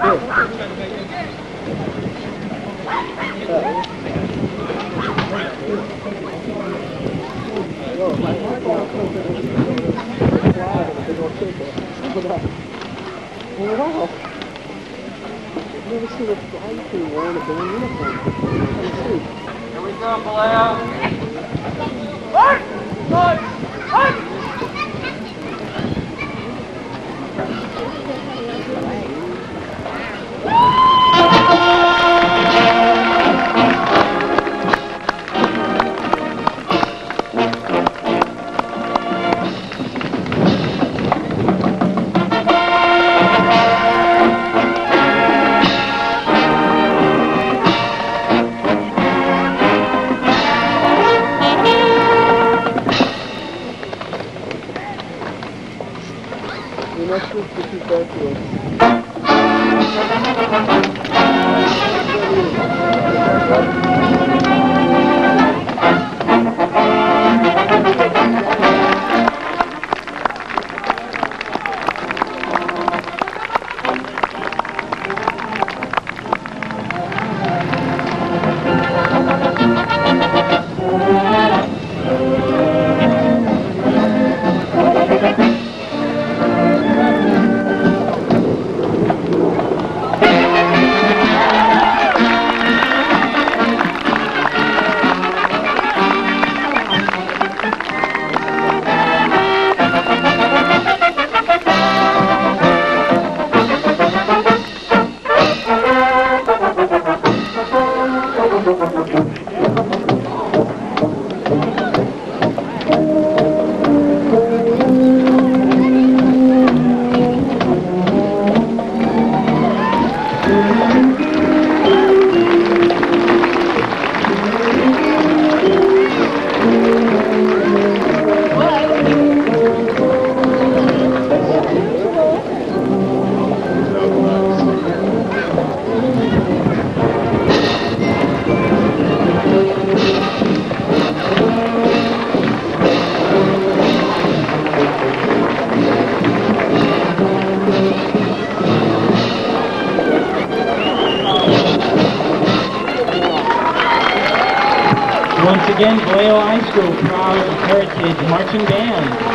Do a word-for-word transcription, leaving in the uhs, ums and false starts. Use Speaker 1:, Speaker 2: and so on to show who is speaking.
Speaker 1: Wow. I've never seen a fly crew wearing a band uniform.
Speaker 2: Here we go, Vallejo. March! March! March!
Speaker 1: We're not supposed to keep back to us.
Speaker 3: Once again, Vallejo High School, proud heritage marching band.